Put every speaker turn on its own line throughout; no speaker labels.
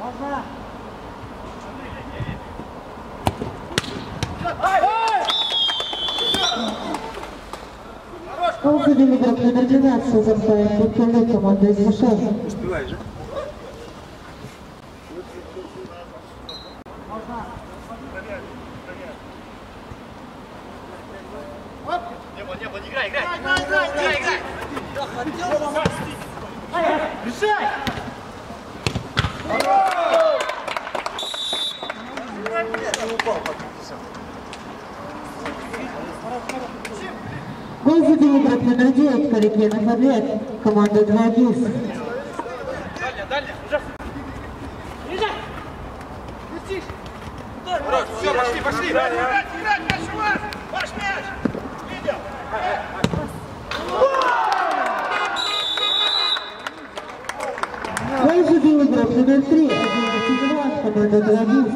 Он забил игрок номер 12, зампаем Бутылы, команда из США.
Успеваешь, да?
Не было, играй! Решай!
Гол забил игрок номер 9, Карикенов Олег, команда 2 ГИС.
Дальше! Езжай! Летишь! Все, пошли! Играть, дальше вас! Ваш мяч! Видел!
Гол забил игрок номер 3, 11 команда 2 ГИС.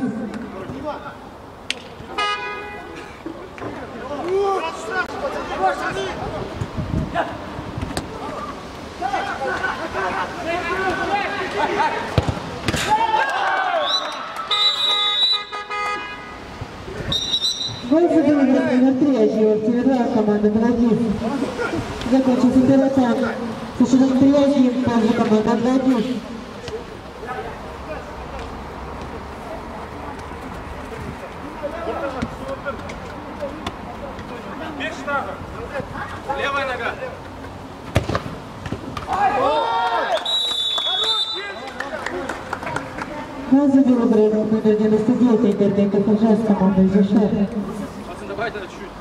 Гол забил игрок номер 3, Теле2, команда 2 ГИС. Закончился первый тайм. Со счетом 3-1 в пользу команда 2 ГИС.
Левая нога!
Гол забил игрок номер 99, Игорь Кафежа с командой из США.
Пацан, добавить надо чуть-чуть.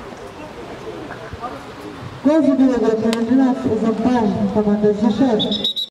Гол забил игрок номер 12, зампаем команда из США.